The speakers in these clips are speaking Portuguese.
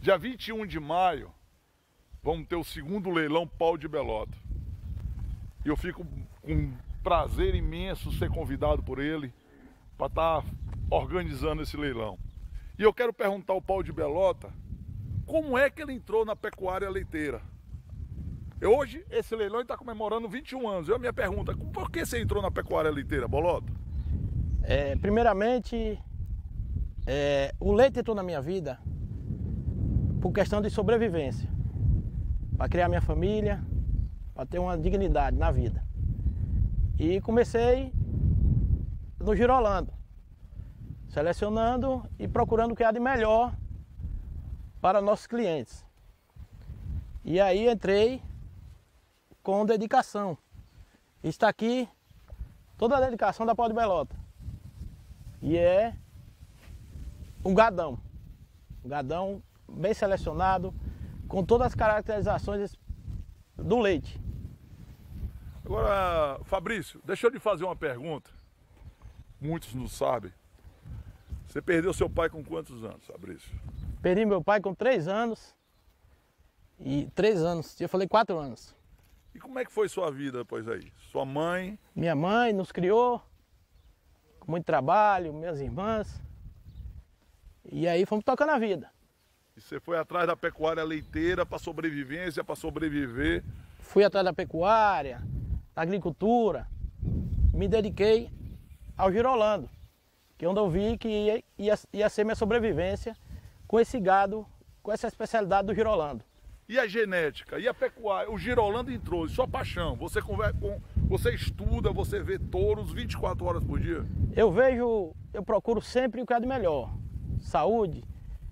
Dia 21 de maio, vamos ter o segundo leilão Pau de Belota. E eu fico com um prazer imenso ser convidado por ele para estar organizando esse leilão. E eu quero perguntar ao Pau de Belota como é que ele entrou na pecuária leiteira. Hoje, esse leilão está comemorando 21 anos. A minha pergunta, por que você entrou na pecuária leiteira, Bolota? Primeiramente, o leite entrou na minha vida por questão de sobrevivência, para criar minha família, para ter uma dignidade na vida. E comecei no Girolando, selecionando e procurando o que há de melhor para nossos clientes. E aí entrei com dedicação. Está aqui toda a dedicação da Pau de Belota. E é um gadão bem selecionado, com todas as caracterizações do leite. Agora, Fabrício, deixa eu lhe fazer uma pergunta. Muitos não sabem. Você perdeu seu pai com quantos anos, Fabrício? Perdi meu pai com 3 anos. E 3 anos, eu falei 4 anos. E como é que foi sua vida depois aí? Sua mãe? Minha mãe nos criou, com muito trabalho, minhas irmãs. E aí fomos tocando a vida. E você foi atrás da pecuária leiteira para sobrevivência, para sobreviver? Fui atrás da pecuária, da agricultura. Me dediquei ao Girolando, que é onde eu vi que ia ser minha sobrevivência com esse gado, com essa especialidade do Girolando. E a genética? E a pecuária? O Girolando entrou, sua paixão. Você você estuda, você vê touros 24 horas por dia? Eu procuro sempre o que é de melhor. Saúde,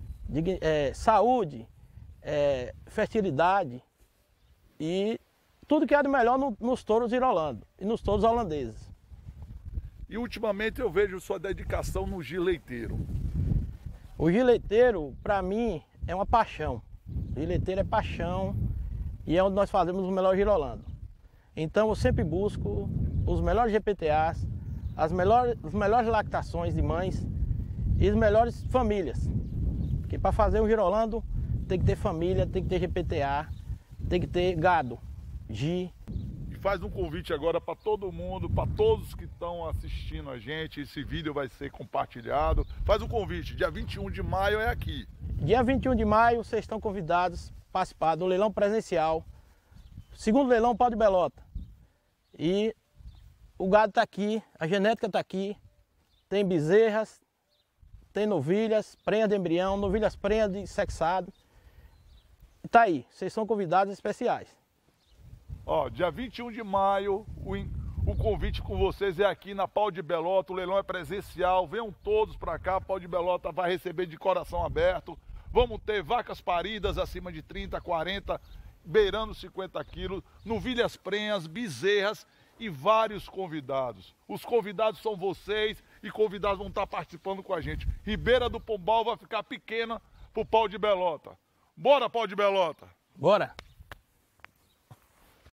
fertilidade e tudo que é de melhor nos touros Girolando e nos touros holandeses. E ultimamente eu vejo sua dedicação no giro leiteiro. O giro leiteiro, para mim, é uma paixão. O giro leiteiro é paixão e é onde nós fazemos o melhor Girolando. Então eu sempre busco os melhores GPTAs, as melhores lactações de mães e as melhores famílias. Porque para fazer um Girolando tem que ter família, tem que ter GPTA, tem que ter gado, G. E faz um convite agora para todo mundo, para todos que estão assistindo a gente. Esse vídeo vai ser compartilhado. Faz um convite, dia 21 de maio é aqui. Dia 21 de maio vocês estão convidados a participar do leilão presencial, segundo leilão Pau de Belota. E o gado está aqui, a genética está aqui, tem bezerras, tem novilhas, prenhas de embrião, novilhas prenhas de sexado. Está aí, vocês são convidados especiais. Ó, dia 21 de maio, o convite com vocês é aqui na Pau de Belota, o leilão é presencial, venham todos para cá, Pau de Belota vai receber de coração aberto. Vamos ter vacas paridas acima de 30, 40, beirando 50 quilos, novilhas prenhas, bezerras e vários convidados. Os convidados são vocês e convidados vão estar participando com a gente. Ribeira do Pombal vai ficar pequena pro Pau de Belota. Bora, Pau de Belota! Bora!